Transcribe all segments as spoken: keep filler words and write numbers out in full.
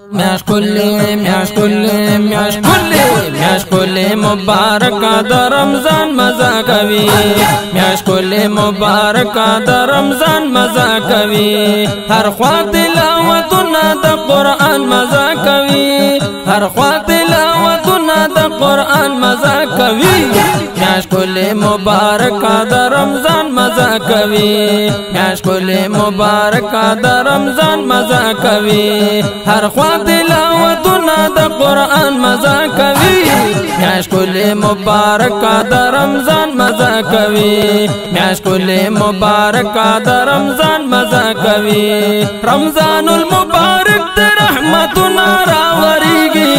میاش کلی میاش کلی میاش کلی میاش کلی مبارک د رمضان مزه کوي میاش کلی مبارک د رمضان مزه کوي هر خوا تلاوتونه د قران مزه کوي هر خوا تلاوتونه د قران مزه کوي میاش کلی مبارک د رمضان مزه کوي میاش کلی مبارک د رمضان مزه کوي هر خوا تلاوتونه د قران مزه کوي میاش کلی مبارک د رمضان مزه کوي میاش کلی مبارک د رمضان مزه کوي رمضان المبارک د رحمتنا راوریږي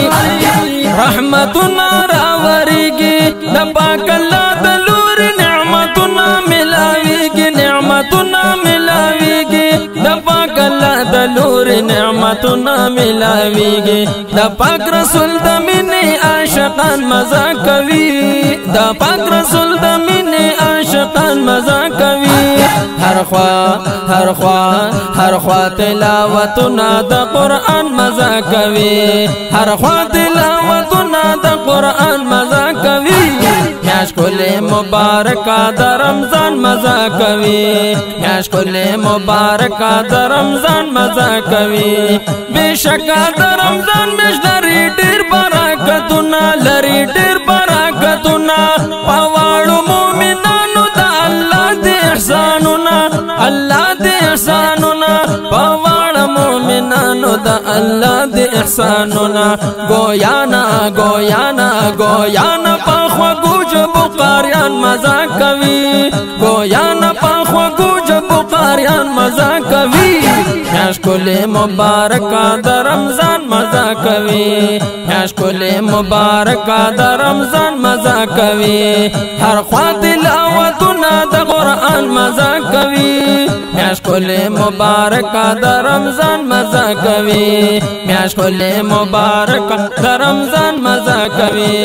رحمتنا راوریږي د پاک الله د لور نعمتنا ملاويږي نعمتنا ملاويږي د پاک الله د لور نعمتنا ملاويږي د پاک رسول د مینې عاشقان مزه کوي د پاک رسول د مینې عاشقان مزه کوي هر خوا هر خوا هر خوا تلاوتنا د قران مزه کوي هر خوا تلاوتنا د قران مزه کوي میاش کلی مبارک د رمضان مزه کوي میاش کلی مبارک د رمضان مزه کوي بشکا د رمضان میش لري ډیر برکتونه لري ډیر برکتونه پاوړو مومنانو د الله د احسانونه الله د احسانونه پاوړو مومنانو د الله د احسانونه گویانا گویانا گویانا پخوا گوج بقاریان مزه کوي گویانا پخوا گوج بقاریان مزه کوي میاش کلی مبارک د رمضان مزه کوي میاش کلی مبارک د رمضان مزه کوي هر خوا تلاوتونه د قران مزه کوي میاش کلی مبارک د رمضان مزه کوي میاش کلی مبارک د رمضان مزه کوي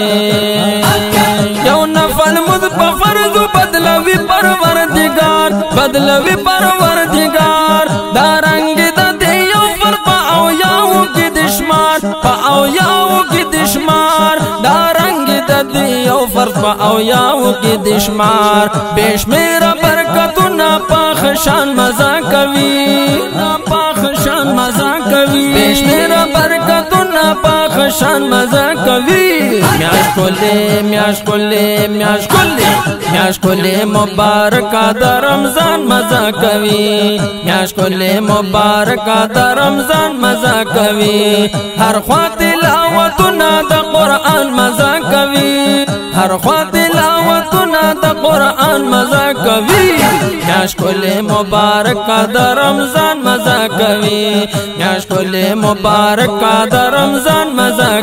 یو نفل مذ په فرض بدلوي پروردگار بدلوي پروردگار دا رنگ د دې یو فرق او یاو کې دشمار په او یاو کې دشمار دا رنگ د دې یو فرق او یاو کې دشمار بشمیر برکتونه په شان مزه کوي په شان مزه کوي بشمیر برکتونه په شان مزه کوي میاش کلی میاش کلی میاش کلی میاش کلی مبارک د رمضان مزه کوي میاش کلی مبارک د رمضان مزه کوي هر خوا تلاوتونه د قران مزه کوي هر خوا تلاوتونه د قران مزه کوي میاش کلی مبارک د رمضان مزه کوي میاش کلی مبارک د رمضان مزه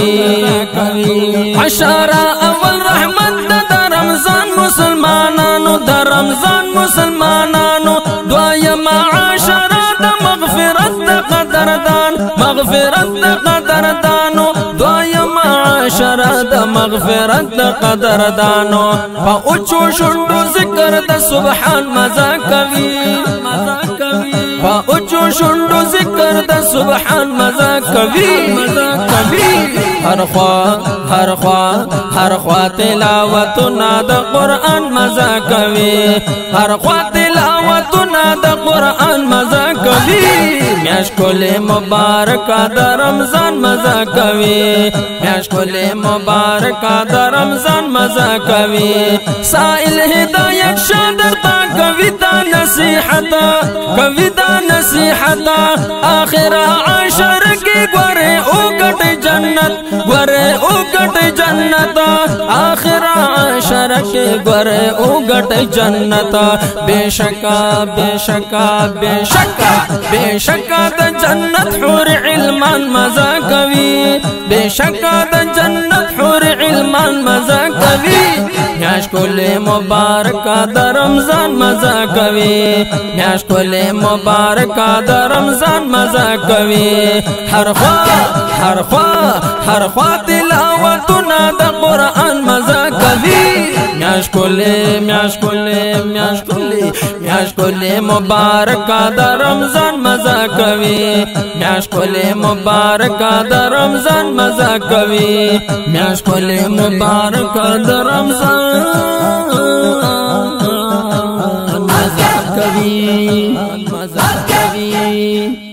کوي عشرة اول رحمت د رمضان مسلمانانو د رمضان مسلمانانو دویم عشرة د مغفرت د قدردان مغفرت د قدردانو دویم عشرة د مغفرت د قدردانو په اوچو شوندو ذکر د سبحان مزه کوي مزه کوي په اوچو شوندو ذکر د سبحان مزه کوي مزه کوي هر خوا هر خوا هر خوا تلاوتنا د قران مزه کوي هر خوا تلاوتنا د قران مزه کوي میاش کلی مبارک د رمضان مزه کوي میاش کلی مبارک د رمضان مزه کوي سائل هدایت شادر تا کویتا نصیحت کویتا نصیحت اخر عشر کی ګوره او ګټ جنت ګوره او ګټ جنت اخر عشر کی ګوره او ګټ جنت بشکا بشکا بشکا بشکا د جنت حور علمان مزه کوي بشکا د جنت حور علمان مزه کوي میاش کلی مبارک د رمضان مزه کوي میاش کلی مبارک د رمضان مزه کوي هر خوا هر خوا هر خوا تلاوتنا د قرآن مزا کوي میاش کله میاش کله میاش کله میاش کله مبارک د رمضان مزا کوي میاش کله مبارک د رمضان مزا کوي میاش کله مبارک د رمضان مزا کوي مزا کوي